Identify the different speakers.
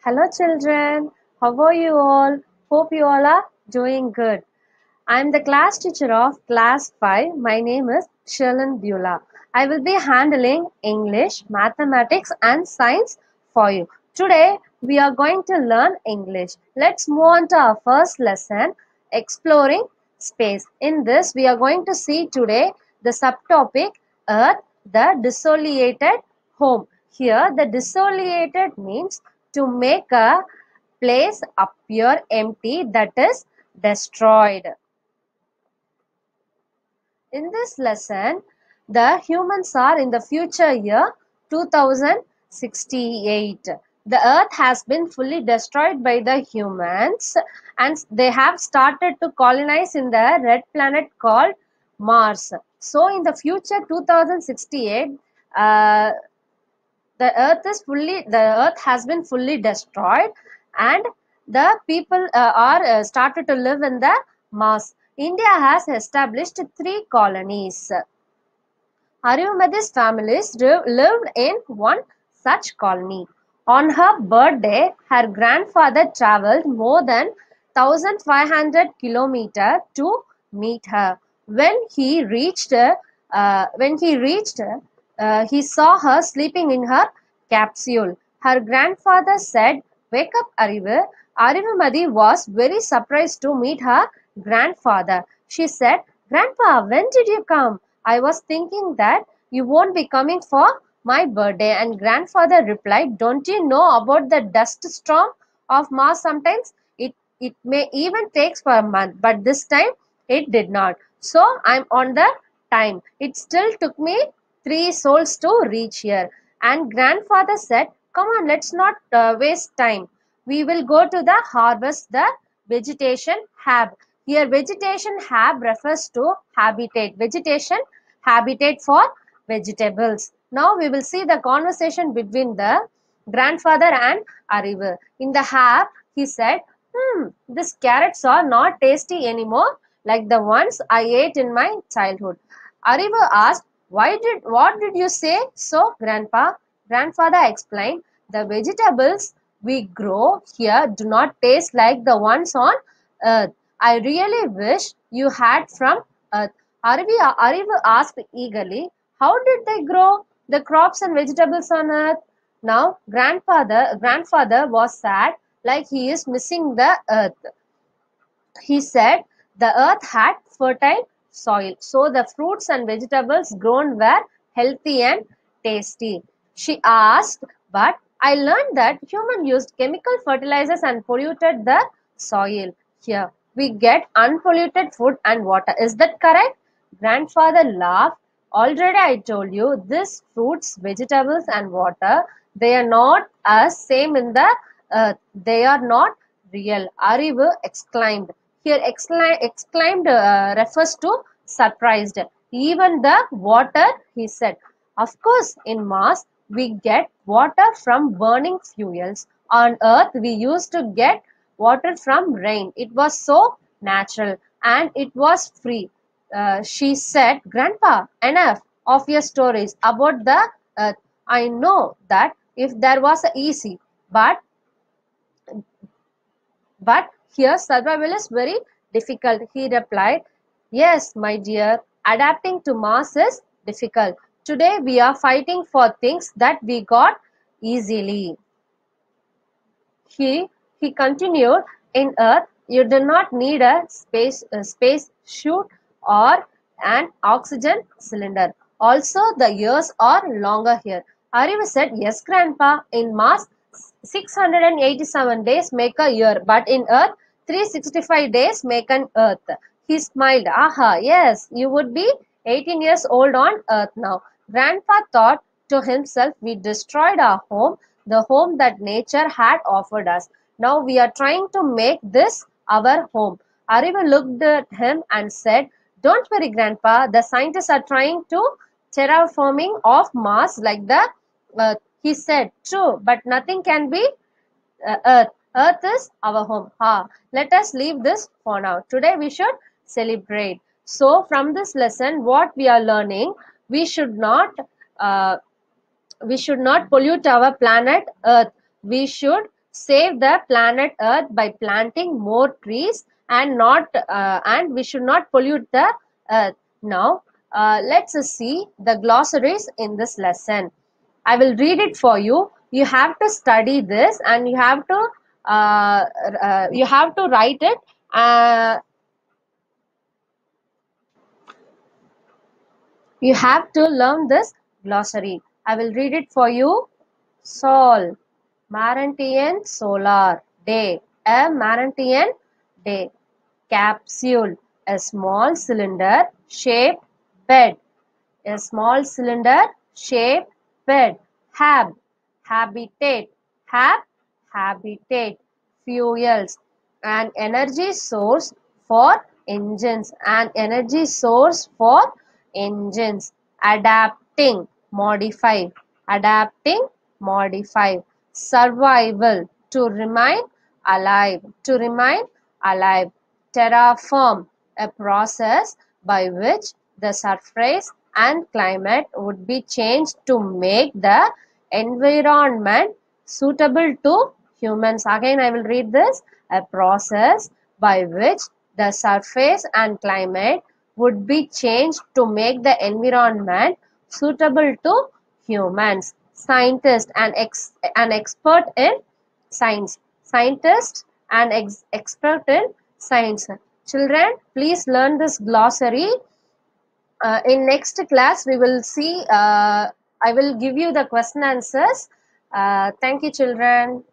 Speaker 1: Hello children, how are you all? Hope you all are doing good. I am the class teacher of class 5. My name is Sherlyn Beulah. I will be handling English, mathematics and science for you. Today we are going to learn English. Let's move on to our first lesson, exploring space. In this we are going to see today the subtopic Earth, the desolated home. Here the desolated means to make a place appear empty, that is destroyed. In this lesson, the humans are in the future year 2068. The earth has been fully destroyed by the humans and they have started to colonize in the red planet called Mars. So in the future 2068, uh, the earth has been fully destroyed and the people are started to live in the Mars. India has established 3 colonies. Arivamedi's families lived in one such colony. On her birthday, her grandfather travelled more than 1500 kilometers to meet her. When he reached, he saw her sleeping in her capsule. Her grandfather said, "Wake up, Arivu." Arivamedi was very surprised to meet her grandfather. She said, "Grandpa, when did you come? I was thinking that you won't be coming for my birthday." And grandfather replied, "Don't you know about the dust storm of Mars? Sometimes it may even takes for a month, but this time it did not. So I'm on the time. It still took me 3 souls to reach here." And grandfather said, "Come on, let's not waste time. We will go to the harvest the vegetation hab." Here vegetation hab refers to habitat. Vegetation habitat for vegetables. Now we will see the conversation between the grandfather and Arivu. In the hab, he said, these carrots are not tasty anymore like the ones I ate in my childhood." Arivu asked, what did you say so, Grandpa? Grandfather explained, "The vegetables we grow here do not taste like the ones on earth. I really wish you had from earth." Arivu asked eagerly, "How did they grow the crops and vegetables on earth?" Now grandfather was sad, like he is missing the earth. He said the earth had fertile soil, so the fruits and vegetables grown were healthy and tasty. She asked, "But I learned that humans used chemical fertilizers and polluted the soil. Here we get unpolluted food and water. Is that correct?" Grandfather laughed. "Already I told you, these fruits, vegetables and water, they are not as same in the earth. They are not real," Arivu exclaimed. Here exclaimed refers to surprised. "Even the water," he said. "Of course, in Mars we get water from burning fuels. On Earth we used to get water from rain. It was so natural and it was free." She said, "Grandpa, enough of your stories about the Earth. I know that if there was a easy, but here survival is very difficult." He replied, "Yes, my dear, adapting to Mars is difficult. Today we are fighting for things that we got easily." He continued, "In Earth, you do not need a space suit or an oxygen cylinder. Also, the years are longer here." Arivu said, "Yes, Grandpa. In Mars, 687 days make a year, but in Earth, 365 days make an Earth." He smiled. "Aha, yes, you would be 18 years old on Earth now." Grandpa thought to himself, "We destroyed our home, the home that nature had offered us. Now we are trying to make this our home." Arivu looked at him and said, "Don't worry, Grandpa. The scientists are trying to terraforming of Mars like the Earth." He said, "True, but nothing can be Earth. Earth is our home. Let us leave this for now. Today we should celebrate." So from this lesson, what we are learning, we should not uh, we should not pollute our planet Earth. We should save the planet Earth by planting more trees and we should not pollute the earth. Now, let's see the glossaries in this lesson. I will read it for you. You have to study this and you have to write it. You have to learn this glossary. I will read it for you. Sol, Marantian solar day, a Marantian day. Capsule, a small cylinder shaped bed, a small cylinder shaped bed. Hab, habitat, hab, habitat. Fuels, an energy source for engines, an energy source for engines. Adapting, modify, adapting, modify. Survival, to remain alive, to remain alive. Terraform, a process by which the surface and climate would be changed to make the environment suitable to humans. Again, I will read this. A process by which the surface and climate would be changed to make the environment suitable to humans. Scientist, an expert in science. Scientist and expert in science. Children, please learn this glossary. In next class, we will see, I will give you the question answers. Thank you, children.